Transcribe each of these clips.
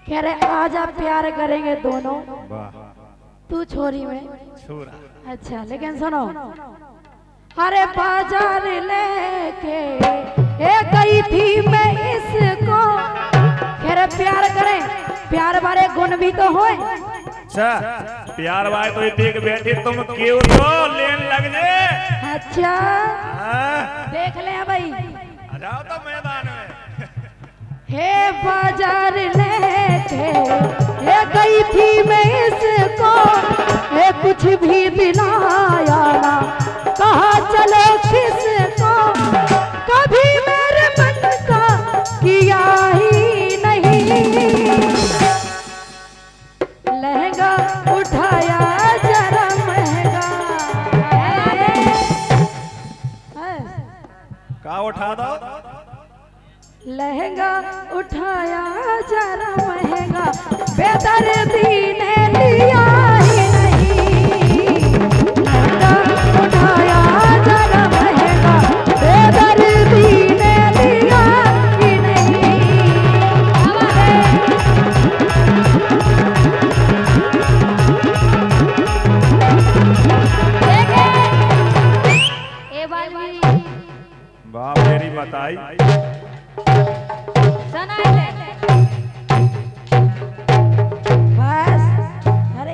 कह रहे आज आप प्यार करेंगे दोनों, तू छोरी में छोरा। अच्छा लेकिन सुनो, अरे बाजार लेके गई थी मैं इसको, कह रहे प्यार करें, प्यार वाले गुण भी तो होए। अच्छा प्यार वाले तो देख बैठे तुम क्यों तो लेन लग जे। अच्छा देख ले भाई, आ जाओ तो मैदान में। हे बाजार लेके गई थी मैं इसको, कुछ भी दिलाया ना, कहा चलो किसको, कभी मेरे मन का किया ही नहीं, लहंगा उठाया जरा महंगा। का उठा दो, लहंगा उठाया जरा महंगा, बेदर्दी ने लिया ही नहीं, लहंगा उठाया जरा महंगा, बेदर्दी ने लिया ही नहीं। वाह मेरी बताई। बस अरे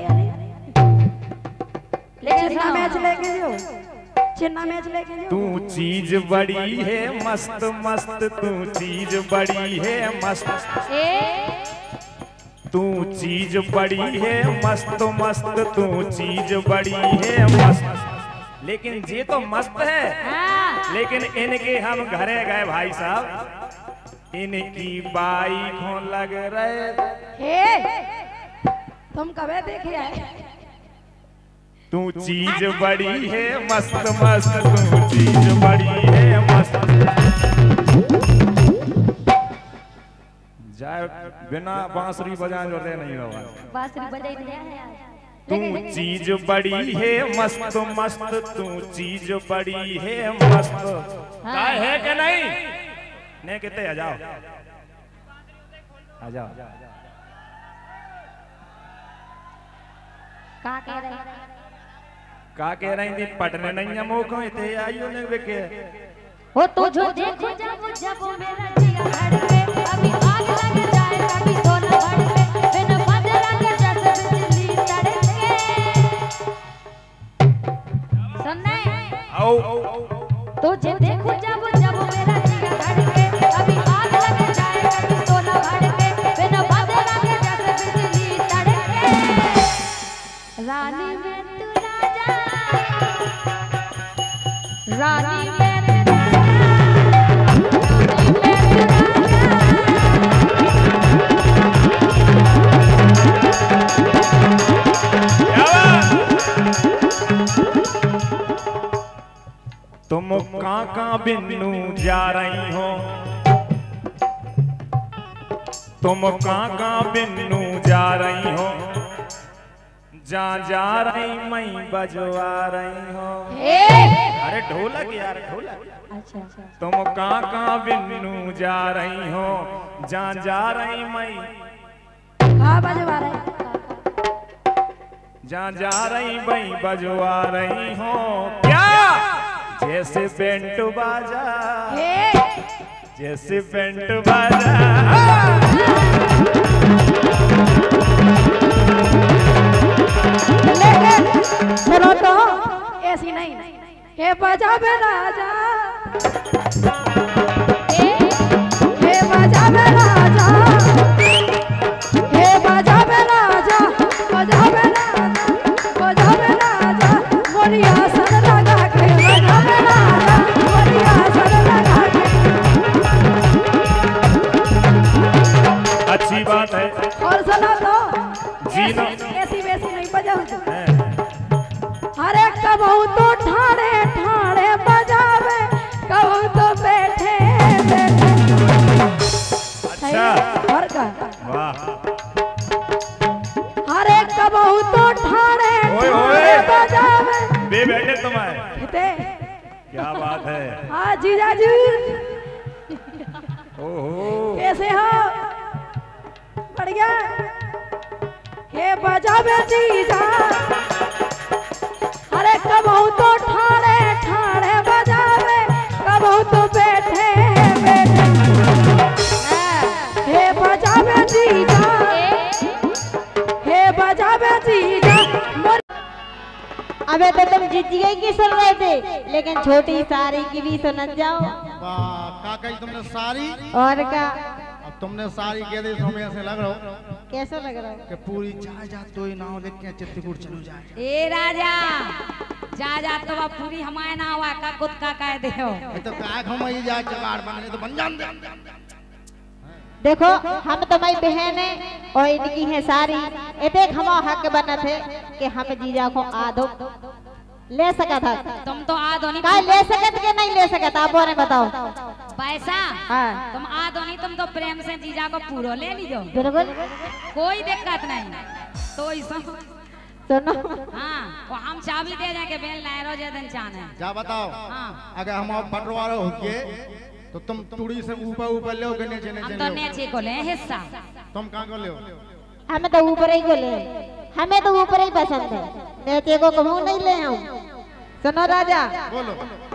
चिन्ना मैच लेके जो, चिन्ना मैच लेके जो। तू चीज बड़ी है मस्त मस्त, तू चीज बड़ी है मस्त, तू चीज बड़ी है मस्त मस्त, तू चीज बड़ी है मस्त। लेकिन ये तो मस्त है, लेकिन इनके हम घरे गए भाई साहब, इनकी बाइक हो लग रहे। तुम कबे देखे आए? तू चीज बड़ी है मस्त मस्त, तू चीज बड़ी है मस्त। जाए बिना बांसुरी बजाने वाले नहीं होगा, बांसुरी बजाई दिया है यार। तू चीज बड़ी है मस्त मस्त, तू चीज बड़ी है मस्त। का है कि नहीं? नहीं कहते आ जाओ, आ जाओ। का कह रहे? का कह रही थी? पटने नहीं है मौका थे आइयो ने बेके। हो तो जो देखो जब जब मेरा जिया धड़के, अभी आग लग जाए कभी तो न भड़के, बिन बदला के जैसे बिजली तड़के। सुनना है? आओ तो जे देखो जब जब मेरा जिया धड़के, अभी आग लग जाए कभी तो न भड़के, बिन बदला के जैसे बिजली तड़के। रानी में तू राजा, रानी में तुम कहाँ बिन्नू जा रही हो, तुम कहाँ बिन्नू जा रही हो, जा रही मैं बजवा रही हो। अरे ढोलक यार ढोलक। अच्छा अच्छा। तुम कहाँ बिन्नू जा रही हो, जा रही मैं कहाँ बजवा रहे? जा रही मैं बजवा रही हो। क्या जैसे बेंट बाजा, जैसे बेंट बाजा। लेकिन सुनो तो ऐसी नहीं, हे बजा बे राजा, हे बजा बे राजा, हे बजा बे राजा, बजा बे राजा, बजा बे राजा, मोरिया सन लगा के बजा बे राजा, मोरिया सन लगा के। अच्छी बात है। और सुनो तो जीना ऐसी वैसी नहीं बजाओ। अरे कबहू तो ठाणे ठाणे बजावे, कबहू तो बैठे बैठे। अच्छा और का वाह। अरे कबहू तो ठाणे ठाणे बजावे, बे बैठे तुम्हारे। क्या बात है। हाँ जीजा जी ओहो कैसे हो? बढ़िया। हे बजावे जीजा, अरे कबहू तो ठाणे ठाणे बजावे, कबहू तो बैठे बैठे। हे बजावे जीजा, हे बजावे जीजा। अबे तो तुम जिजिया की सुन रहे थे, लेकिन छोटी सारी की भी सुन जाओ। का कही तुमने सारी? और क्या? अब तुमने सारी कह दी, तुम्हें ऐसे लग रहा हो कैसा लग रहा है कि पूरी जा तो ही नाव लेके चित्रकूट चलो जाए। ए राजा जा तो अब पूरी हमारे ना हुआ का खुद का कह दे हो। तो का हम ही जा जुगाड़ बनने तो बन जान दे। देखो हम तुम्हारी बहन है और इनकी है सारी। ये देख हम हक बना थे कि हम जीजा को आधो ले सका था। तुम तो आधो नहीं, का ले सकत के नहीं ले सकत, आप और बताओ। पैसा हाँ। तुम आधो नहीं, तुम तो प्रेम से जीजा को पूरा ले लीजो, बिल्कुल कोई दिक्कत नहीं। तो ऐसा सुनो, हाँ वो हम चाबी दे जाके बेल नायरो जे दिन चाने। जा बताओ। हाँ। अगर हम बंटवारा हो के तो तुम तुड़ी से ऊपर ले के नीचे हम नीचे तो नीचे को ले हिस्सा। तुम कहाँ को ले? हमें तो ऊपर ही को ले, हमें तो ऊपर ही पसंद है, नीचे को कहूँ नहीं ले आऊं। सुनो राजा, बोलो।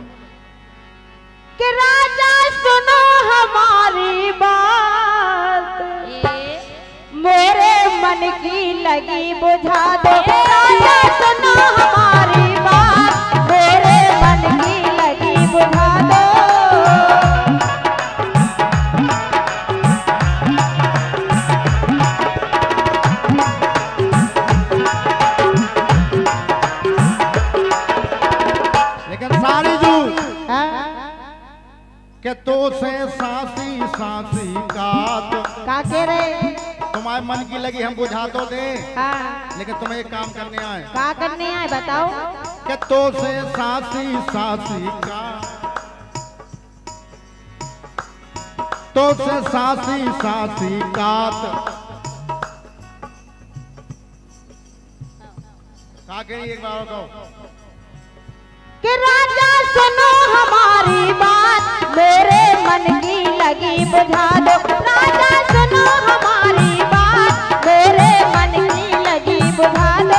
कि राजा सुनो हमारी बात, मेरे मन की लगी बुझा दो। राजा सुनो हमारी बात, मेरे मन की लगी बुझा दो। के तो से सांसी सांसी का कह रहे? तुम्हारे मन की लगी हम बुझा तो दे। हाँ। लेकिन तुम्हें एक काम करने आए। क्या करने आए बताओ? के तो से सांसी सांसी का, तो से सांसी सांसी का कही एक बार कहो। कि राजा सुनो हमारी बात, मेरे मन की लगी बुझा दो। राजा सुनो हमारी बात, मेरे मन की लगी बुझा दो।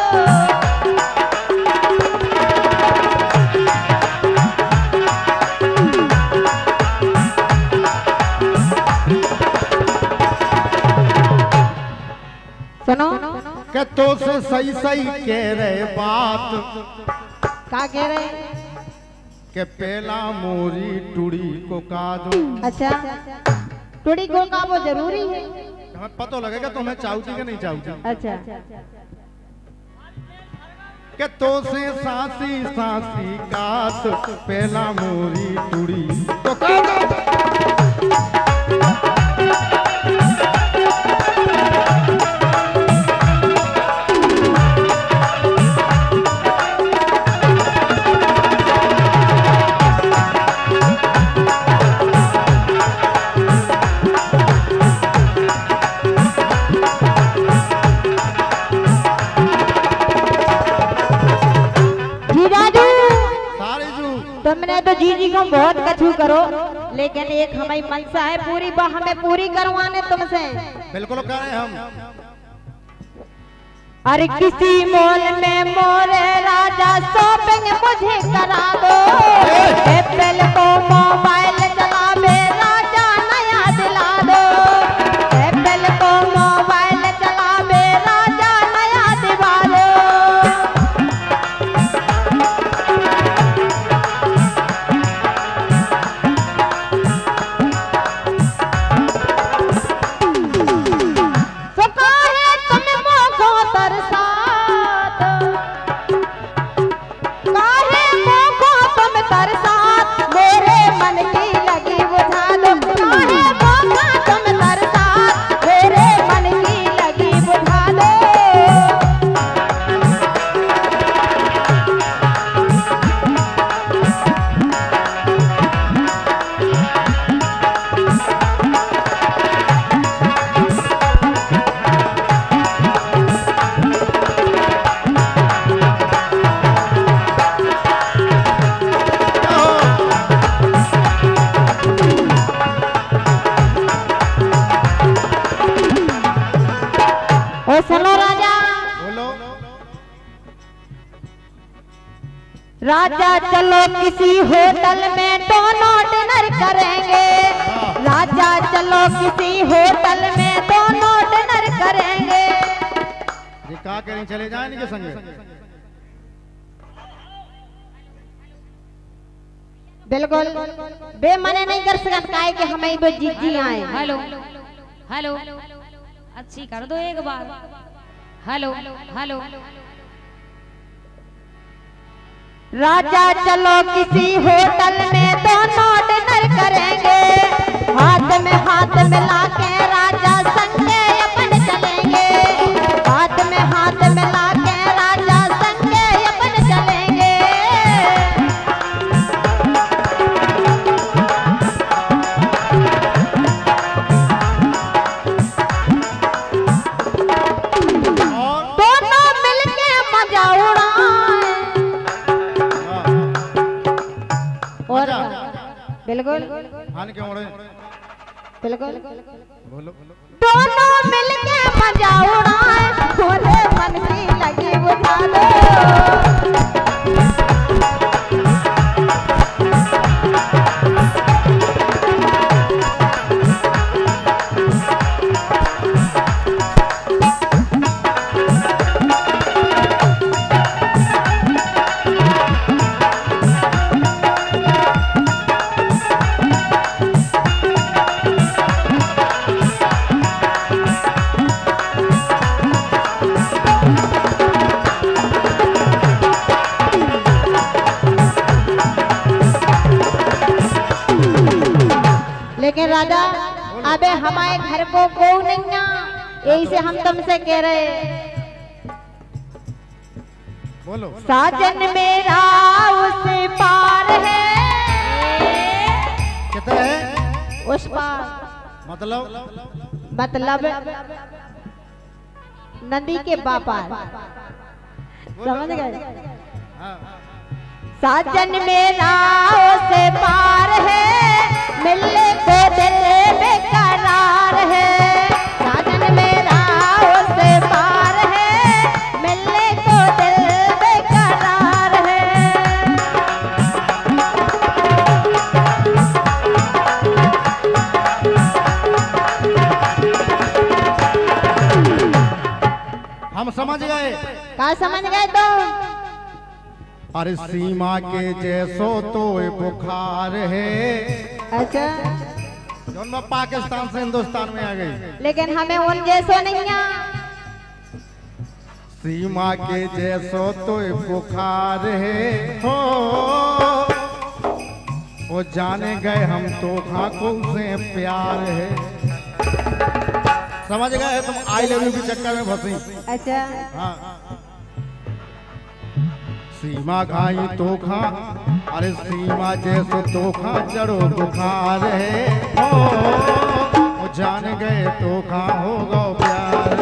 सुनो कि तो से सही सही कह रहे बात। क्या कह रहे? के पहला मोरी टुड़ी को का दो। अच्छा, टुड़ी को का वो जरूरी है? हमें पता लगेगा तुम्हें चाहती कि नहीं चाहती। अच्छा, के तो से सांसी सांसी कात, पहला मोरी टुड़ी को का दो। तुमने तो जीजी को बहुत कछु करो, लेकिन एक हमारी मनसा है पूरी, हमें पूरी करवाने तुमसे। बिल्कुल करें हम। अरे किसी मॉल में मोरे राजा शॉपिंग मुझे करा दो। एप्पल को मोबाइल चलावे राजा नया दिला दो। एप्पल को मोबाइल चलावे राजा नया दिला दो। मेरे मन की लगी बुझा और सुनो राजा, बोलो। राजा चलो किसी होटल में दोनों डिनर करेंगे। राजा चलो किसी होटल में दोनों डिनर करेंगे। ये का करें, चले जाए इनके संगे। बिल्कुल बेमने नहीं कर सकत, काहे कि हमें वो जीजी आए। हेलो हेलो, अच्छी कर दो एक बार। हेलो हेलो, राजा चलो किसी होटल में दोनों डिनर करेंगे। हाथ में हाथ मिला के राजा संगे अपन चलेंगे। हाथ में हाथ मिला के राजा संगे अपन चलेंगे। दोनों मिलके मजा उड़ाएं। और बिल्कुल हान क्यों उड़े? बिल्कुल बोलो। दोनों मिलके मजा उड़ाएं। भोले मन की लगी बुझा दो। लेकिन राजा अबे हमारे घर को कोई नहीं आ, यही से हम तुमसे कह रहे। बोलो। साजन मेरा उस पार है। कितना है? उस पार मतलब नदी के बापार, समझ गए? हाँ। साजन मेरा उस पार है, मिलने को दिल बेकरार है। साजन मेरा उस पार है, मिलने को दिल बेकरार है। हम समझ गए। क्या समझ गए तुम? अरे सीमा के जैसो तो बुखार है। अच्छा, जौन में पाकिस्तान से हिंदुस्तान में आ गई, लेकिन हमें उन जैसो नहीं आ। सीमा के जैसो तो बुखार है हो। वो जाने गए हम तो खाकों से प्यार है। समझ गए तुम? आई लव यू के चक्कर में फंसी। अच्छा, हाँ। सीमा खाई तो खा, अरे सीमा जैसे तो खा चढ़ो बुखार है हो। जान गए तो खा होगा प्यार।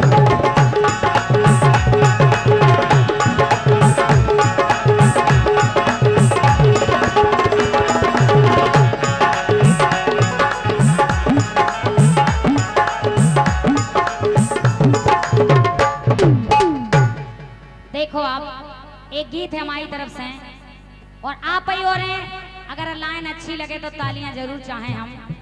देखो आप, एक गीत है हमारी तरफ से और आप ही और हैं। अगर लाइन अच्छी लगे तो तालियां जरूर चाहें हम।